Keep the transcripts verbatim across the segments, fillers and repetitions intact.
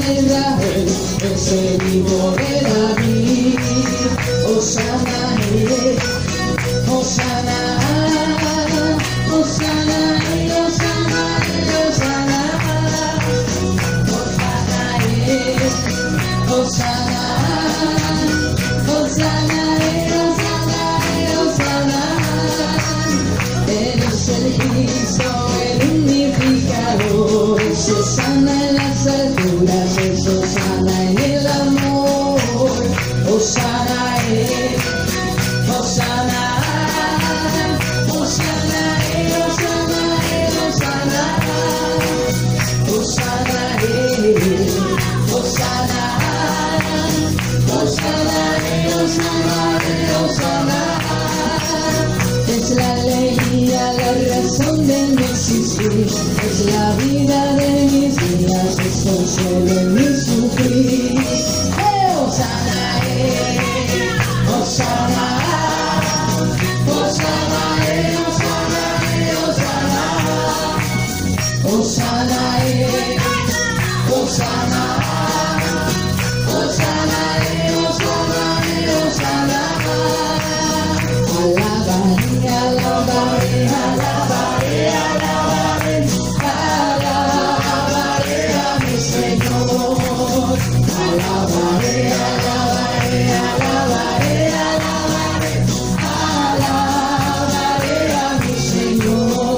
de Israel, ese hijo de David. Hosana, eh, Hosana, Hosana, eh, Hosana, eh, Hosana, Hosana, eh, Hosana, Hosana, eh, Hosana, eh, Hosana. Eres el Cristo, el unificador, eso sana en las alturas, eso sana en el amor. Hosana, eh, Hosana, Hosana, eh, Hosana, eh, Hosana, Hosana, eh, Hosana, Hosana, eh, Hosana, eh, Hosana. Es la alegría, la razón de mi existir, es la vida de mis días, es consuelo en mi sufrir. ¡Eh, Hosana, eh! Hosana, Hosana, eh, Hosana, eh, Hosana, Hosana, eh, Hosana, Hosana, eh, Hosana, eh, Hosana. Alabaré, alabaré, alabaré, alabaré, alabaré a mi Señor. Alabaré, alabaré, alabaré, alabaré, alabaré a mi Señor.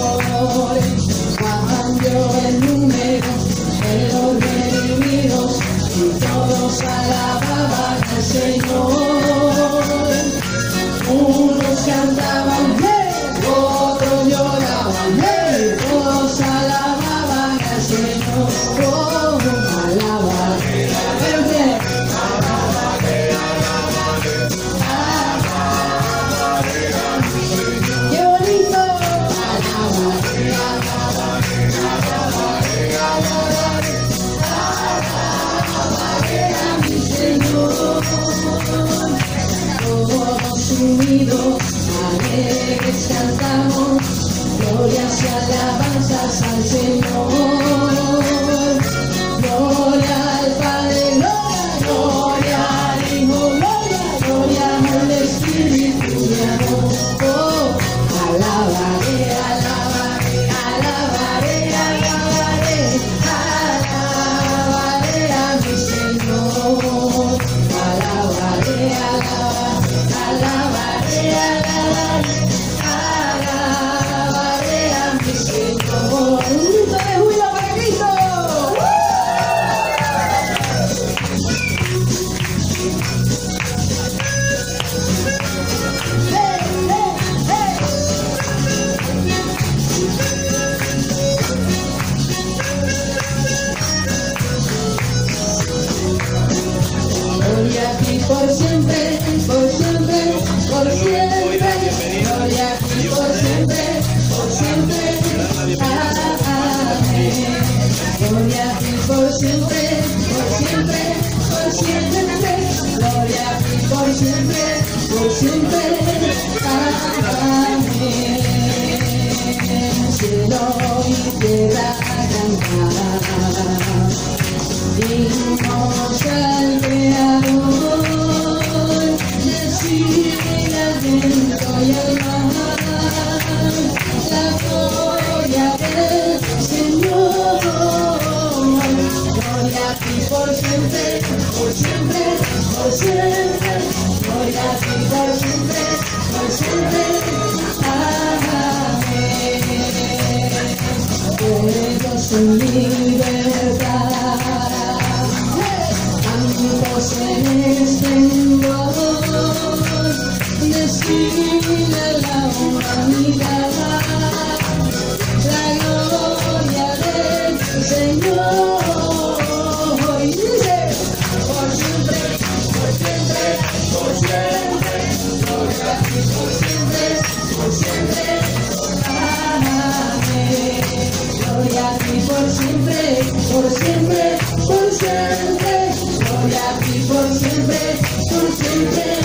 Cambió el número de los redimidos y todos alababan al Señor. Unos cantaban, hey, otros lloraban, hey, todos alababan al Señor. Oh, alabaré, pero bien, alabaré, alabaré, alabaré a mi Señor. ¡Qué bonito! Alabaré, alabaré, alabaré, alabaré, alabaré a mi Señor. Todos unidos, alegres cantamos, glorias y alabanzas al Señor. Gloria al Padre, gloria, gloria al Hijo, gloria, gloria al Espíritu de amor. Oh, alabaré, alabaré, alabaré, alabaré, alabaré a mi Señor. Alabaré, alabaré, alabaré, alabaré, alabaré a mi Señor. Un grito de júbilo para Cristo. ¡Hey, hey, hey! Gloria a ti por siempre, por siempre, por siempre. Gloria a ti por siempre, por siempre. Amén. Gloria a ti por siempre, por siempre, por siempre. Gloria a ti por siempre, por siempre. Amén. Cielo y tierra cantar, himnos al Creador, decirle al viento y al mar la gloria del Señor. Gloria a ti por siempre, por siempre, por siempre. Gloria a ti por siempre, por siempre. Amén. Pueblos en libertad, cantos en esplendor, decirle a la humanidad la gloria del Señor. Y dice, por siempre, por siempre, por siempre, gloria a ti por siempre, por siempre. Amén. Gloria a ti por siempre, por siempre, por siempre. Gloria a ti por siempre, por siempre.